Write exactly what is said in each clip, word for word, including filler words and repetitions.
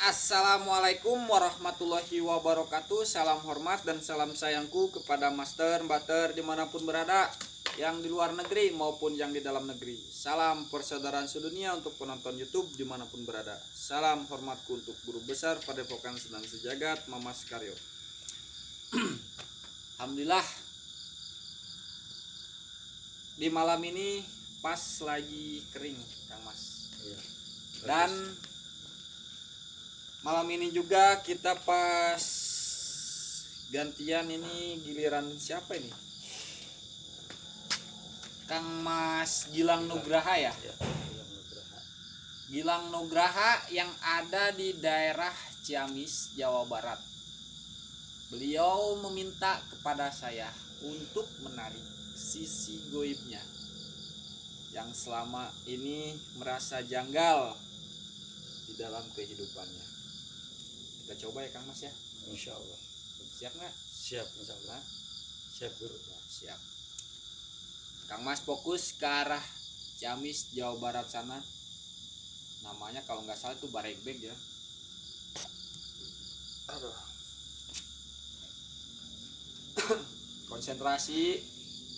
Assalamualaikum warahmatullahi wabarakatuh. Salam hormat dan salam sayangku kepada master, bater dimanapun berada, yang di luar negeri maupun yang di dalam negeri. Salam persaudaraan sedunia untuk penonton YouTube dimanapun berada. Salam hormatku untuk guru besar Padepokan Senang Sejagat Mamas Karyo. Alhamdulillah, di malam ini pas lagi kering Kang Mas. Iya. Dan malam ini juga kita pas gantian, ini giliran siapa ini? Kang Mas Gilang Nugraha ya? Ya, Gilang Nugraha yang ada di daerah Ciamis, Jawa Barat. Beliau meminta kepada saya untuk menarik sisi goibnya yang selama ini merasa janggal di dalam kehidupannya. Kita coba ya Kang Mas ya. Insya Allah. Siap nggak? Siap, Insya Allah. Siap guru. Nah, siap. Kang Mas fokus ke arah Ciamis, Jawa Barat sana. Namanya kalau nggak salah itu Baregbeg ya. Aduh. Konsentrasi.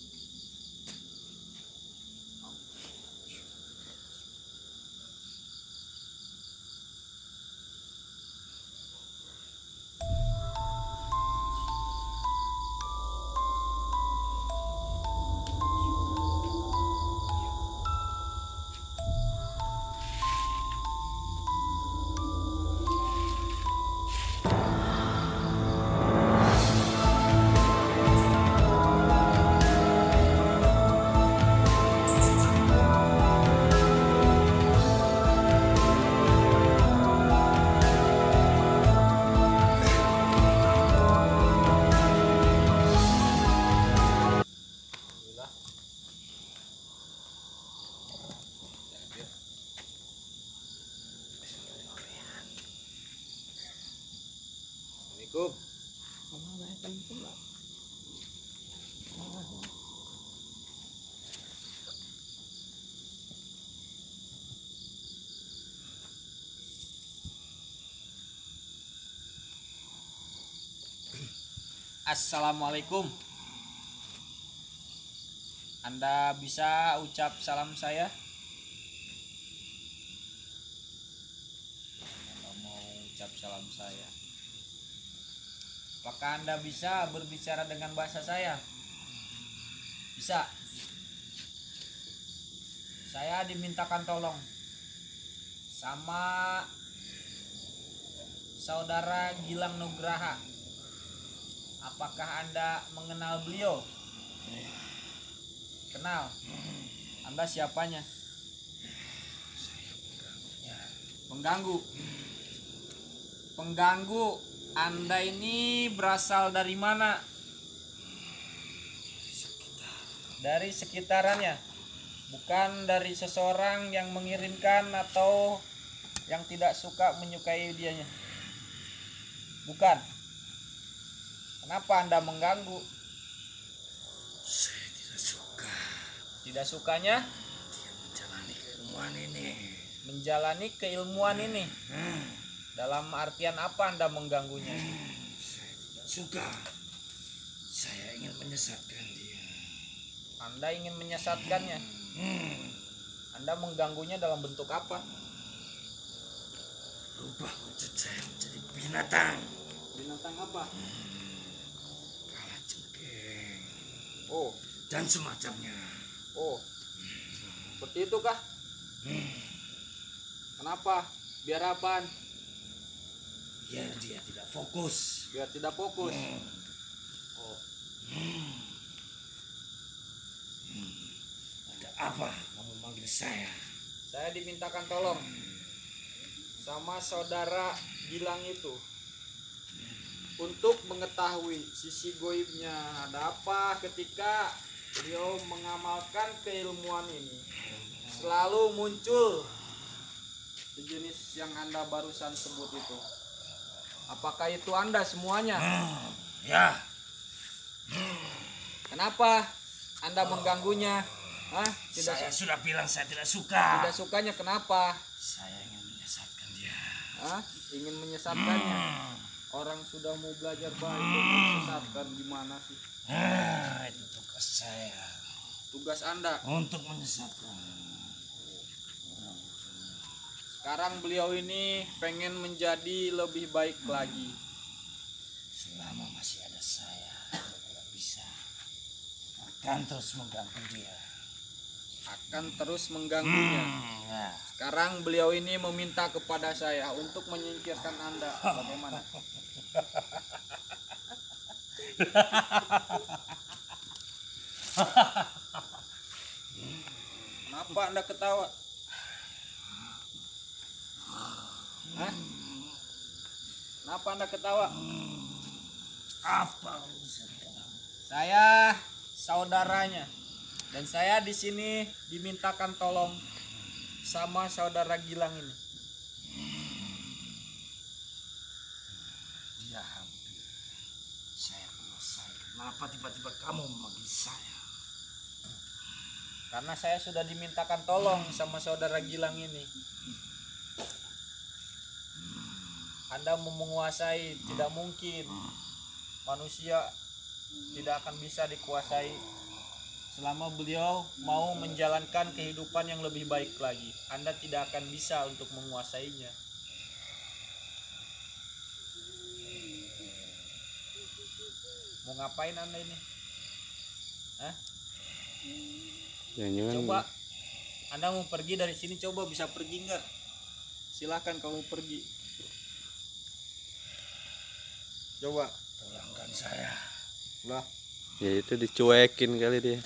Assalamualaikum. Assalamualaikum. Anda bisa ucap salam saya? Anda mau ucap salam saya? Apakah Anda bisa berbicara dengan bahasa saya? Bisa. Saya dimintakan tolong sama saudara Gilang Nugraha. Apakah Anda mengenal beliau? Kenal. Anda siapanya? Pengganggu. Pengganggu. Anda ini berasal dari mana? Dari sekitarannya. Bukan dari seseorang yang mengirimkan atau yang tidak suka menyukai dianya. Bukan. Kenapa Anda mengganggu? Saya tidak suka. Tidak sukanya? Dia menjalani keilmuan ini. Menjalani keilmuan ini. Hmm. Dalam artian apa Anda mengganggunya? Hmm. Saya tidak suka. Saya ingin menyesatkan dia. Anda ingin menyesatkannya? Hmm. Anda mengganggunya dalam bentuk apa? Rubah wujud saya menjadi binatang. Binatang apa? Kala jengking. Oh, Dan semacamnya. oh. Seperti itu kah? Hmm. Kenapa? Biar apaan? Biar dia tidak fokus. Biar tidak fokus. Hmm. Oh, Hmm. Hmm. Ada apa kamu manggil saya? saya dimintakan tolong sama saudara Gilang itu untuk mengetahui sisi goibnya. Ada apa ketika beliau mengamalkan keilmuan ini? Selalu muncul sejenis yang Anda barusan sebut itu. Apakah itu Anda semuanya? Hmm. Ya. Kenapa Anda mengganggunya? Hah? Tidak Saya su- sudah bilang saya tidak suka. tidak sukanya kenapa? Saya ingin menyesatkan dia. Hah? Ingin menyesatkannya. Orang sudah mau belajar baik kok menyesatkan, gimana sih? Ah, itu tugas saya. Tugas Anda. Untuk menyesatkan. Sekarang beliau ini pengen menjadi lebih baik lagi. Selama masih ada saya, saya tidak bisa. Akan terus mengganggu dia. Akan terus mengganggunya. Hmm, ya. Sekarang beliau ini meminta kepada saya untuk menyingkirkan Anda. Bagaimana? Kenapa Anda ketawa? Hah? Kenapa Anda ketawa? Apa urusan kamu? Saya saudaranya dan saya di sini dimintakan tolong sama saudara Gilang ini. Dia hampir saya selesai. Kenapa tiba-tiba kamu memanggil saya? Karena saya sudah dimintakan tolong sama saudara Gilang ini. Anda mau menguasai, tidak mungkin. Manusia tidak akan bisa dikuasai selama beliau mau menjalankan kehidupan yang lebih baik lagi. Anda tidak akan bisa untuk menguasainya. Mau ngapain Anda ini? Hah? Jangan-jangan Coba Anda mau pergi dari sini, coba bisa pergi nggak? Silahkan kalau mau pergi. Coba. Pulangkan saya. Lah, ya itu dicuekin kali dia.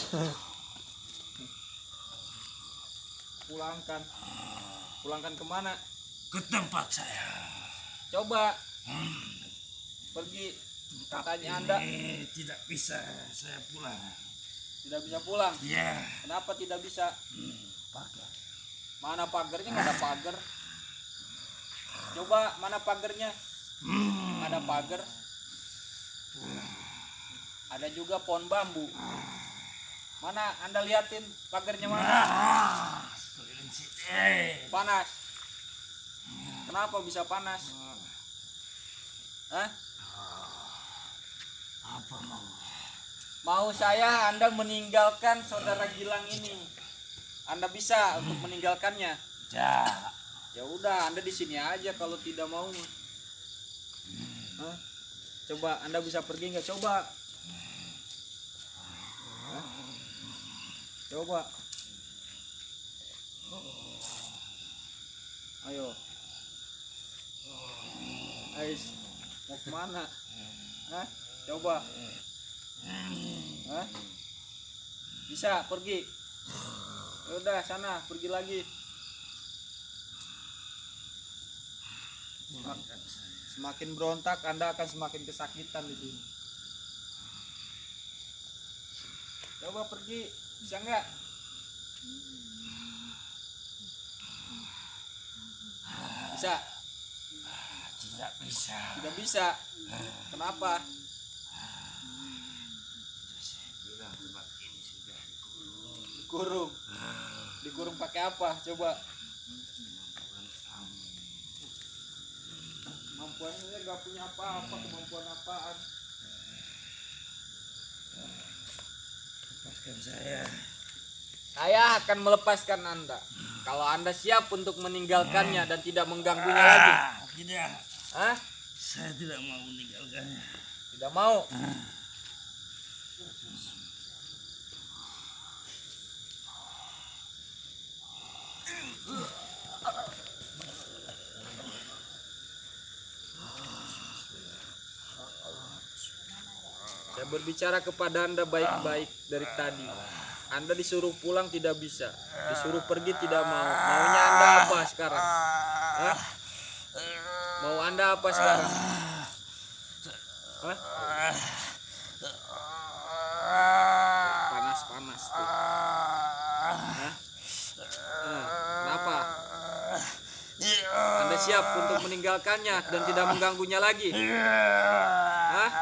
pulangkan. Pulangkan kemana? Ke tempat saya. Coba. Pergi. Katanya Anda Ini tidak bisa saya pulang. tidak bisa pulang. Ya. Kenapa tidak bisa? Hmm, pagar. Mana pagarnya? Nggak ada pagar. Coba mana pagarnya? Hmm. Ada pagar. Ada juga pohon bambu. Mana Anda liatin pagarnya mana? Ah, keliling sini. Panas. Kenapa bisa panas? Hah? Apa mau? Mau saya Anda meninggalkan saudara Gilang ini. Anda bisa untuk meninggalkannya. Tidak. Ya udah, Anda di sini aja kalau tidak mau. Hah? Coba Anda bisa pergi nggak? Coba. Hah? Coba. Ayo. Ais, mau kemana? Hah? Coba. Hah? Bisa pergi. Ya udah sana pergi lagi. Semakin berontak Anda akan semakin kesakitan di sini. Coba pergi, bisa nggak? Bisa? Tidak bisa. Tidak bisa. Kenapa? Saya bilang tempat ini sudah dikurung. Dikurung. Dikurung pakai apa? Coba. Kemampuannya nggak punya apa-apa. Kemampuan apaan? Lepaskan saya. Saya akan melepaskan Anda. Kalau Anda siap untuk meninggalkannya dan tidak mengganggunya lagi. Ah, tidak. Hah? Saya tidak mau meninggalkannya. Tidak mau? Saya berbicara kepada Anda baik-baik dari tadi. Anda disuruh pulang tidak bisa, disuruh pergi tidak mau. Maunya Anda apa sekarang? Hah? Mau Anda apa sekarang? Hah? Panas-panas tuh. Hah? Nah, kenapa? Anda siap untuk meninggalkannya dan tidak mengganggunya lagi? Hah?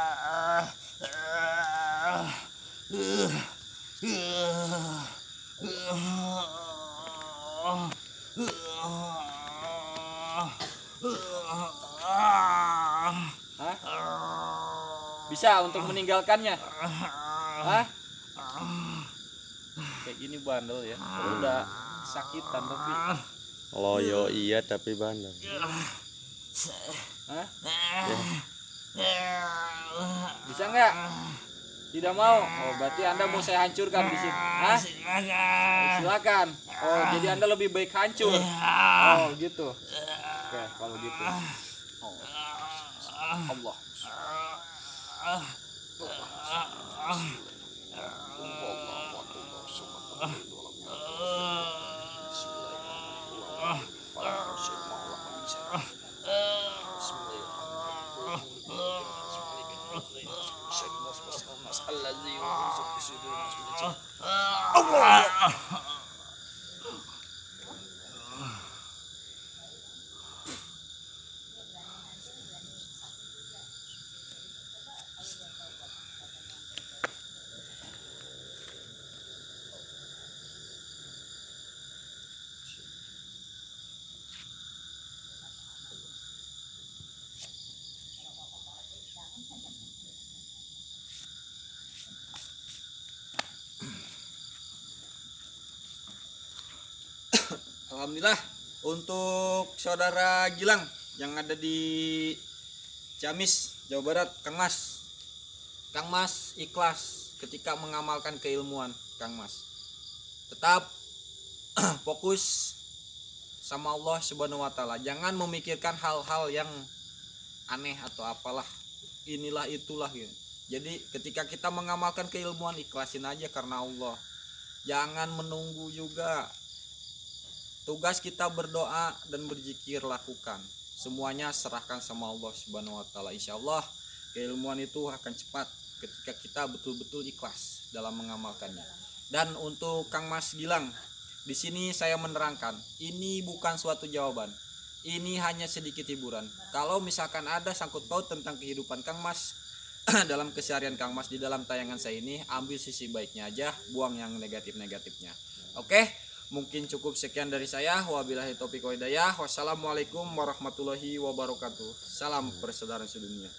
Bisa untuk meninggalkannya? Hah? Kayak gini bandel ya. Udah sakitan tapi Loyo iya tapi bandel. Hah? Bisa nggak? Tidak mau. Oh, berarti Anda mau saya hancurkan di sini. Hah? Silakan. Oh, jadi Anda lebih baik hancur. Oh, gitu. Oke, kalau gitu. Oh. Allah. Alhamdulillah untuk saudara Gilang yang ada di Ciamis, Jawa Barat, Kang Mas. Kang Mas ikhlas ketika mengamalkan keilmuan, Kang Mas. Tetap fokus sama Allah Subhanahu wa taala. Jangan memikirkan hal-hal yang aneh atau apalah. Inilah itulah gitu. Jadi ketika kita mengamalkan keilmuan, ikhlasin aja karena Allah. Jangan menunggu juga. Tugas kita berdoa dan berzikir lakukan. Semuanya serahkan sama Allah Subhanahu wa taala. Insyaallah keilmuan itu akan cepat ketika kita betul-betul ikhlas dalam mengamalkannya. Dan untuk Kang Mas Gilang, di sini saya menerangkan, ini bukan suatu jawaban. Ini hanya sedikit hiburan. Kalau misalkan ada sangkut paut tentang kehidupan Kang Mas dalam keseharian Kang Mas di dalam tayangan saya ini, ambil sisi baiknya aja, buang yang negatif-negatifnya. Oke? Mungkin cukup sekian dari saya. Wabillahi taufiq wa hidayah. Wassalamualaikum warahmatullahi wabarakatuh. Salam persaudaraan sedunia.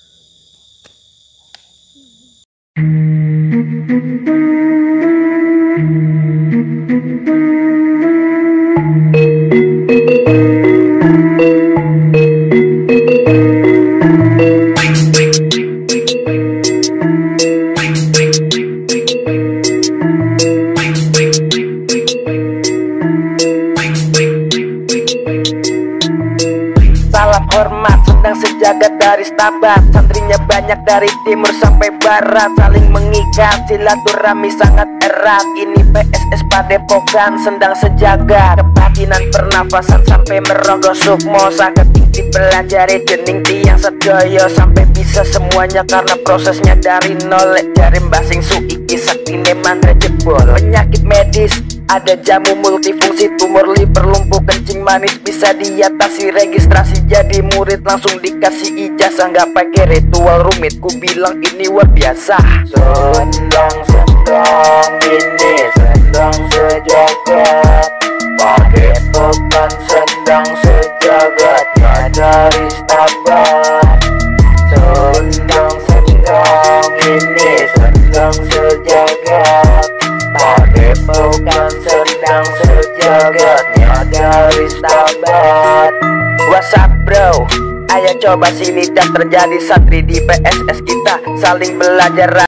Hormat sedang sejagat dari Stabat, santrinya banyak dari timur sampai barat, saling mengikat silaturahmi sangat erat. Ini P S S Padepokan sedang sejagat, kebatinan pernafasan sampai merogoh sukmo, saged dipelajari dening tiang sedaya sampai bisa semuanya karena prosesnya dari nol. Jare Mbah Sing Su iki saktine mantra jebol, penyakit medis ada jamu multifungsi, tumor liver, lumpuh kencing manis bisa diatasi, registrasi jadi murid langsung dikasih ijazah, nggak pakai ritual rumit, ku bilang ini luar biasa. Sendang sendang ini sendang sejagat, Padepokan sendang sejagatnya dari Stabat. Sendang sendang ini sendang sejagat, Padepokan sendang sejagatnya dari Stabat. What's up bro? Ayo coba sini dan terjadi santri di P S S kita, saling belajar.